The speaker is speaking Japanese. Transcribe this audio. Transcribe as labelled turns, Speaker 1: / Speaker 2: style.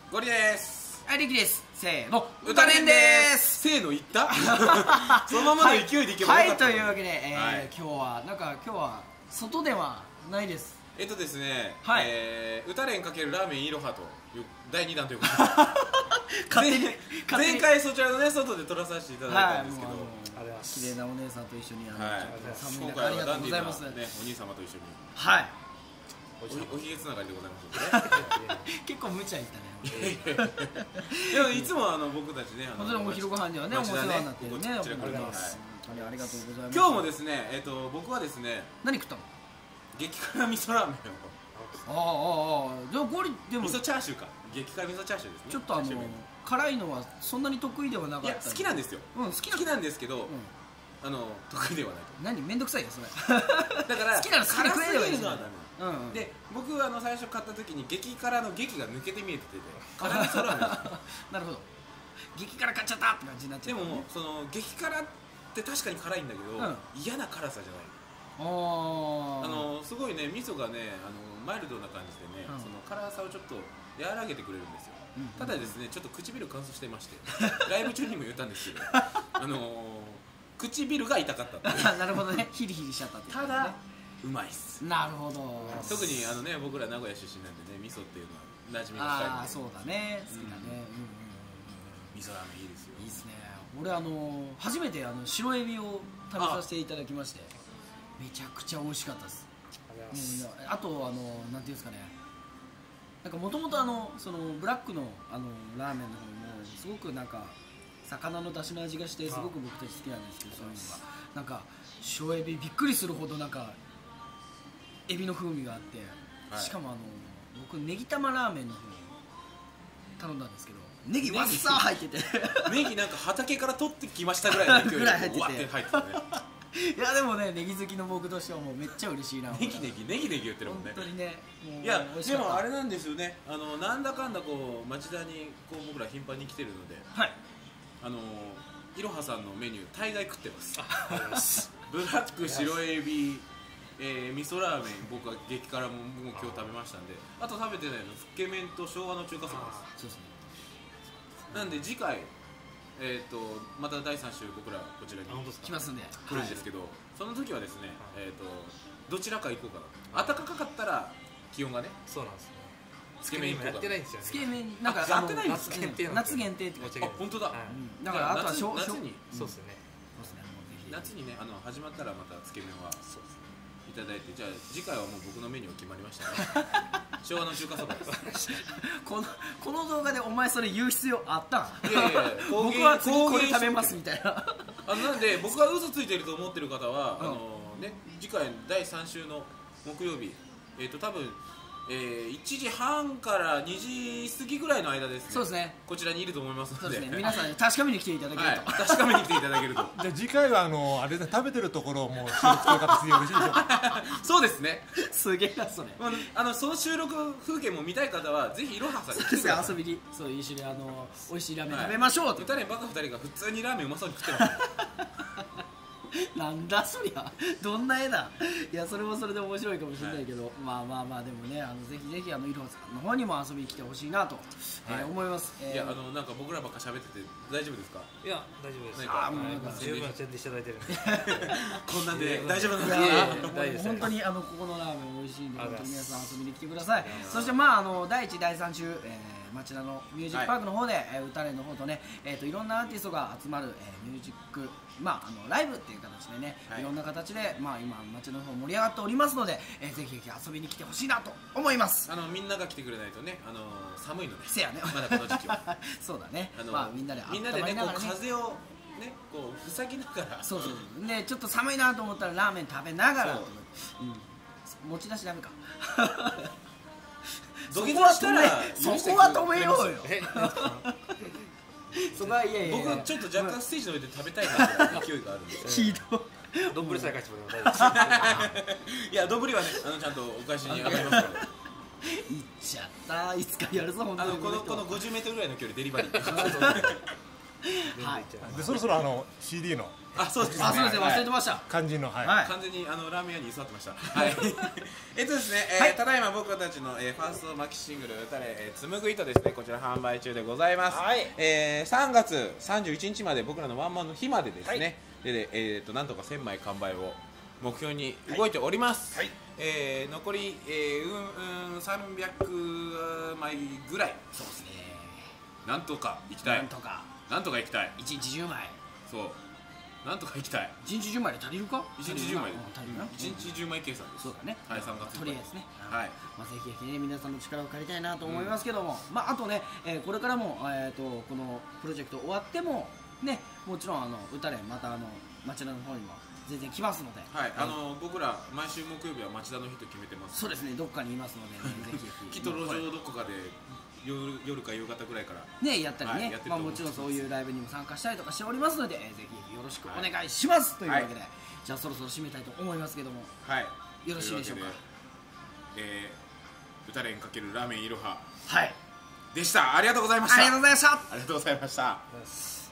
Speaker 1: ゴリです。
Speaker 2: はい、リキです。せーの、歌連です。
Speaker 1: せーの言ったそのままの勢いでいけばよかった。
Speaker 2: はい、というわけで、今日は外ではないです。
Speaker 1: ですね、
Speaker 2: はい、
Speaker 1: 歌連×ラーメンいろはという第2弾ということで前回そちらのね外で撮らさせていただいたんですけど、
Speaker 2: 綺麗なお姉さんと一緒に
Speaker 1: 今回はダンディーなねお兄様と一緒に、
Speaker 2: はい、
Speaker 1: おひげつながりでございますね。
Speaker 2: 結構無茶言ったね。
Speaker 1: でもいつも僕たちね、
Speaker 2: 本当にお昼ご飯ではねお世話になってるね。ありがとうございます。
Speaker 1: 今日もですね、僕はですね、
Speaker 2: 何食ったの？
Speaker 1: 激辛味噌ラーメン
Speaker 2: を。じゃあゴリでも
Speaker 1: 味噌チャーシューか、激辛味噌チャーシューですね。
Speaker 2: ちょっと辛いのはそんなに得意ではなかった。
Speaker 1: いや好きなんですよ。好きなんですけど、得意ではないと。
Speaker 2: 何めんどくさいよそれ。
Speaker 1: だから
Speaker 2: 好きなの辛すぎるのはダメ。
Speaker 1: で僕は最初買った時に激辛の激が抜けて見えてて、辛味噌ラーメン。
Speaker 2: なるほど。激辛買っちゃったって感じになっちゃう。
Speaker 1: でもその激辛って確かに辛いんだけど、嫌な辛さじゃない。すごいね、味噌がねマイルドな感じでね、その辛さをちょっと和らげてくれるんですよ。ただですね、ちょっと唇乾燥していまして、ライブ中にも言ったんですけど、唇が痛かったっていう。
Speaker 2: なるほどね、ヒリヒリしちゃったっていう。ただ
Speaker 1: うまいっす。
Speaker 2: なるほど。
Speaker 1: 特に僕ら名古屋出身なんでね、味噌っていうのは馴染みが深いんで。
Speaker 2: ああそうだね、好きだね。
Speaker 1: 味噌ラーメンいいですよ。
Speaker 2: いいですね。俺初めて白エビを食べさせていただきまして、めちゃくちゃ美味しかったです。あとなんていうんですかね、なんかもともとそのブラックのラーメンの方もすごくなんか魚の出汁の味がしてすごく僕たち好きなんですけど、そういうのがなんか白エビびっくりするほどなんかエビの風味があって、しかも僕ネギ玉ラーメンの方頼んだんですけど、ネギわっさー入ってて
Speaker 1: ネギなんか畑から取ってきましたぐらいの勢いで
Speaker 2: 入ってて、
Speaker 1: わって入ってたね。
Speaker 2: いやでもね、ネギ好きの僕としてはもうめっちゃ嬉しいな。
Speaker 1: ネギ言ってるもんね。
Speaker 2: 本当にね。
Speaker 1: いやでもあれなんですよね、なんだかんだこう町田に僕ら頻繁に来てるので、はい、いろはさんのメニュー大概食ってます。ブラック白エビ、味噌ラーメン、僕は激辛も今日食べましたんで、あと食べてないのつけ麺と昭和の中華そばです。そうですね。なんで次回また第3週僕らこちらに
Speaker 2: 来ますんで
Speaker 1: 来るんですけど、その時はですね、どちらか行こうかな。暖かかったら気温がね、そうなんですね、つけ麺行こうかな。やってないんですよね。
Speaker 2: つけ麺なんか
Speaker 1: やってないんです
Speaker 2: か。夏限定って。
Speaker 1: あ、本当だ。
Speaker 2: だからあとは
Speaker 1: 夏に、
Speaker 2: そうですね。
Speaker 1: 夏にね、始まったらまたつけ麺はいただいて、じゃあ次回はもう僕のメニュー決まりましたね。昭和の中華そばです。
Speaker 2: この動画でお前それ言う必要あったん？
Speaker 1: いやいや、
Speaker 2: 僕は次これ食べますみたいな。
Speaker 1: なんで僕が嘘ついてると思ってる方は次回第3週の木曜日、多分1時半から2時過ぎぐらいの間ですね。そうですね。こちらにいると思いますので、
Speaker 2: 皆さん確かめに来ていただけると。
Speaker 1: 確かめに来ていただけると。
Speaker 3: じゃあ次回はあれ食べてるところをもう収録という形でよろしいでしょうか。
Speaker 1: そうですね。
Speaker 2: すげえなそれ。
Speaker 1: その収録風景も見たい方はぜひいろはさんに来てください。
Speaker 2: 遊びにそう一緒に美味しいラーメン食べましょうと。
Speaker 1: 歌連バカ2人が普通にラーメンうまそうに食ってます。
Speaker 2: なんだそりゃ、どんな絵だ。いやそれもそれで面白いかもしれないけど、まあでもね、ぜひぜひいろはさんの方にも遊びに来てほしいなと思います。
Speaker 1: いやなんか僕らばっか喋ってて大丈夫ですか？
Speaker 4: いや大丈夫です。十分宣伝していただいてるんで
Speaker 1: こんなんで大丈夫なん
Speaker 2: ですか？本当にここのラーメン美味しいんで、本当に皆さん遊びに来てください。そして第1、第3週町田のミュージックパークの方で歌連の方とね、いろんなアーティストが集まるミュージックライブっていう形でね、いろんな形で今町の方盛り上がっておりますので、ぜひぜひ遊びに来てほしいなと思います。
Speaker 1: みんなが来てくれないとね、寒いので、
Speaker 2: せやね、
Speaker 1: まだこの時期は
Speaker 2: そうだね。みんなで
Speaker 1: ね、風をねこう塞ぎながら、
Speaker 2: そうね、ちょっと寒いなと思ったらラーメン食べながら、持ち出しダメか。そこは止めようよ。
Speaker 1: 僕ちょっと若干ステージの上で食べたいなという勢いがあるんですよ。
Speaker 4: 丼さえ返してもらえば大丈夫です。
Speaker 1: いや丼はねちゃんとお返しに上がりますから。
Speaker 2: いっちゃった、いつかやるぞ本当に。
Speaker 1: この50mぐらいの距離デリバリー。
Speaker 2: はい
Speaker 3: でそろそろCD の
Speaker 1: そうですね、
Speaker 2: あ、そうですね、忘れてました。
Speaker 3: 肝心のはい
Speaker 1: 完全にラーメン屋に居座ってましたはいですね、ただいま僕たちのファーストマキシングル「歌れ紡ぐ糸」ですね、こちら販売中でございます。3月31日まで、僕らのワンマンの日までですね、でなんとか1000枚完売を目標に動いております。残り300枚ぐらい、
Speaker 2: そうですね、
Speaker 1: なんとか行きたい、なんとか行きたい、
Speaker 2: 1日10枚、
Speaker 1: そうなんとか行きたい。
Speaker 2: 1日10枚で足りるか
Speaker 1: 1日10枚
Speaker 2: 足りるな、
Speaker 1: 1日10枚計算です。
Speaker 2: そうだね、
Speaker 1: はい、3月
Speaker 2: とりあえずね、
Speaker 1: はい、
Speaker 2: まあ、ぜひぜひね、皆さんの力を借りたいなと思いますけども、まあ、あとね、これからも、このプロジェクト終わってもね、もちろん歌でまた町田の方にも全然来ますので、
Speaker 1: はい、僕ら毎週木曜日は町田の日と決めてます。
Speaker 2: そうですね、どっかにいますので、ね、ぜひ
Speaker 1: きっと路上どこかで夜か夕方ぐらいから
Speaker 2: ね、やったりね、まあ、もちろんそういうライブにも参加したりとかしておりますので、ぜひよろしくお願いします、というわけで、じゃあそろそろ締めたいと思いますけども、
Speaker 1: はい、
Speaker 2: よろしいでしょうか。
Speaker 1: 歌連かけるラーメンいろは
Speaker 2: はい
Speaker 1: でした。ありがとうございました。
Speaker 2: ありがとうございました。
Speaker 1: ありがとうございました。